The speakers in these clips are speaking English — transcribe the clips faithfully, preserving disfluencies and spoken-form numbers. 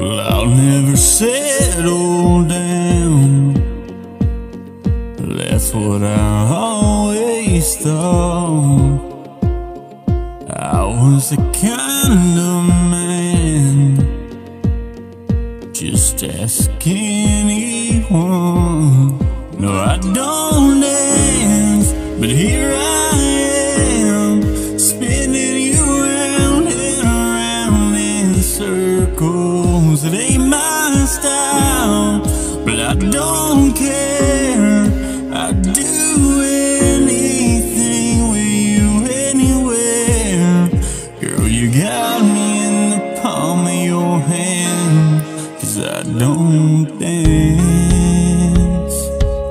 Well, I'll never settle down. That's what I always thought. I was the kind of man, just ask anyone. No, I don't dance, but here I am, spinning you round and around in circles. It ain't my style, but I don't care. I'd do anything with you anywhere. Girl, you got me in the palm of your hand, 'cause I don't dance.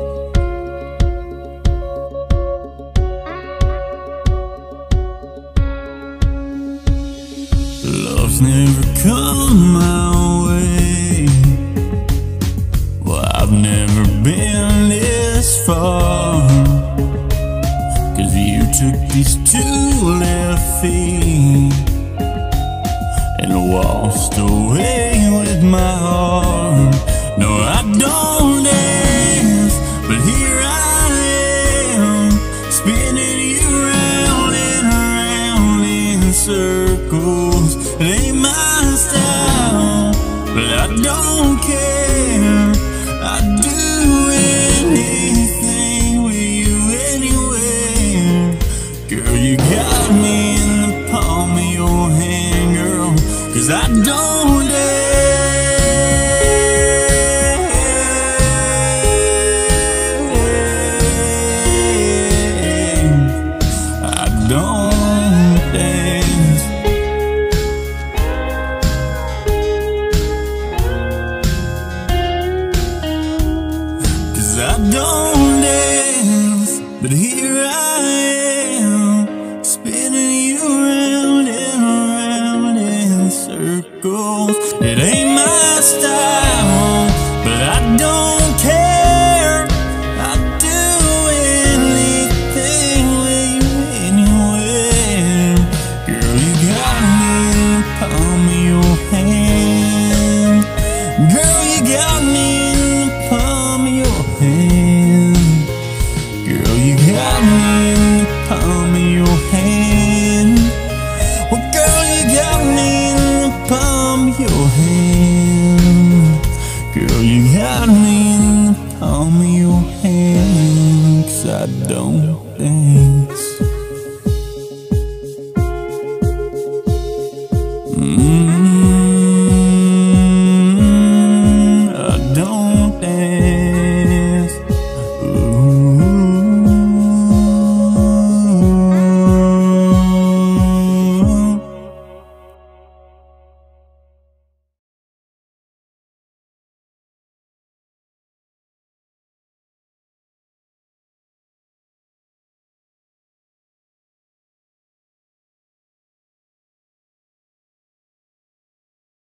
Love's never come my way. Well, I've never been this far, 'cause you took these two left feet and waltzed away with my heart. No, I don't dance, but here I am, spinning you round and around in circles. It ain't my style, but I don't care. I'd do anything with you anywhere. Girl, you got me in the palm of your hand, girl, 'cause I don't dance. I don't dance. 'Cause I don't dance, but here I am, spinning you round and around in circles. It ain't my style, but I don't care. I'd do anything with you anywhere. Girl, you got me in the palm of your hand. Girl, you got me in the palm of your hand. Girl, you got me in the palm of your hand. Well, girl, you got me in the palm of your hand.